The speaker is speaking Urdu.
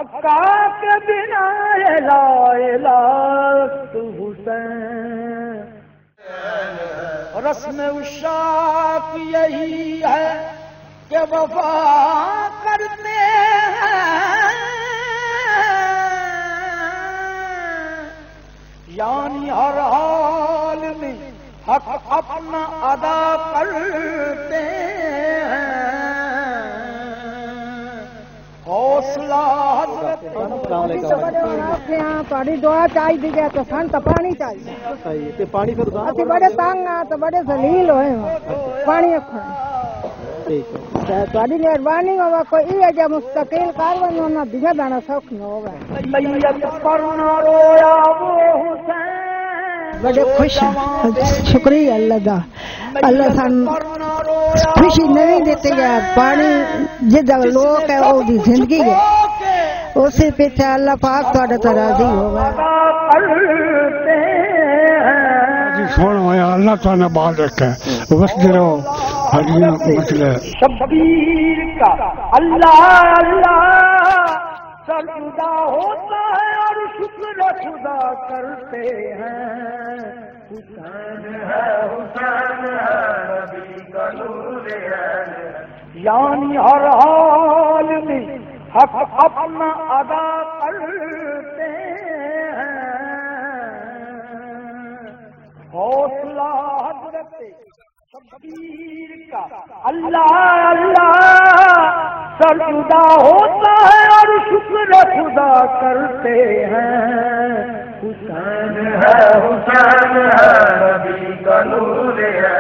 حقا کے بنا لا الہ حسین. رسم عشاق یہی ہے کہ وفا کرتے ہیں، یعنی ہر حال میں حق اپنا ادا کرتے ہیں. حوصلہ تھوڑی دعا چاہیے تو سن تو پانی چاہیے. پانی پھر بڑے تنگ ہاں تو بڑے ذلیل ہوئے پانی تھوڑی مہربانی ہوا کوئی یہ جب مستقل کاروائی ہونا دیا جانا سوکھ نہ ہوگا. بڑے خوش شکریہ اللہ دا. اللہ سان خوشی نہیں دیتے گیا. پانی جدھر لوگ ہے وہ دی زندگی ہے، اسی پیچھے اللہ پاک تھوڑے تو راضی ہوگا. سونا ہوا اللہ تعالیٰ بال رکھے وستے رہو. مسئلہ شبیر کا اللہ اللہ سجدہ ہوتا ہے اور شکر خدا کرتے ہیں. حسین ہے حسین ہے نبی کا نور ہے، یعنی ہر حال میں حق اپنا ادا کرتے ہیں. حوصلہ حضرت شبیر کا اللہ اللہ سجدہ ہوتا ہے اور شکر خدا کرتے ہیں. حسین ہے حسین ہے نبی کا نور ہے،